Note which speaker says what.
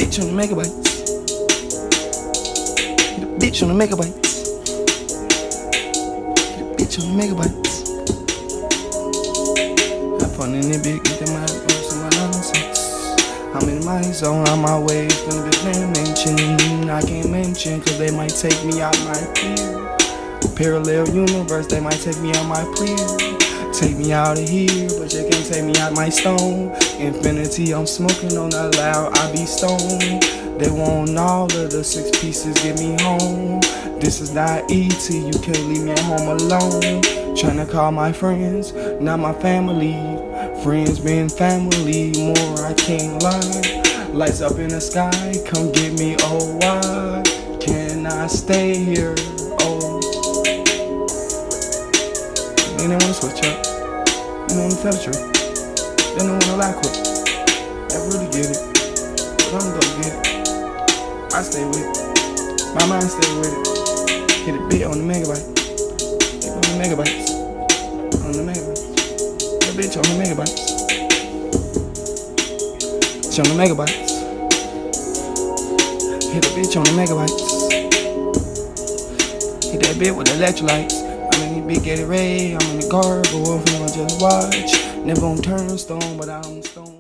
Speaker 1: bitch on the megabytes. Hit a bitch on the megabytes. Hit a bitch on the megabytes. Have fun in it, big, get them out of my nonsense. I'm in my zone, on my way from the dimension. I can't mention, cause they might take me out my field. Parallel universe, they might take me out my clear. Take me out of here, but you can't take me out my stone. Infinity, I'm smoking on that loud, I be stoned. They want all of the 6 pieces, get me home. This is not ET, you can't leave me at home alone. Tryna call my friends, not my family. Friends been family, more I can't lie. Lights up in the sky, come get me, oh why can I stay here, oh. They don't wanna switch up, they don't wanna tell the truth, they don't wanna lie quick. I really get it, but I'm gonna get it. I stay with it, my mind stay with it. Hit a bit on the megabyte, hit on the megabytes, on the megabytes. That bitch on the megabytes, bitch on the megabytes. Hit a bitch on the megabytes. Hit that bit with the electrolytes. I'm in the big Gatorade, I'm in the garb, but one for just watch. Never gonna turn stone, but I'm stone.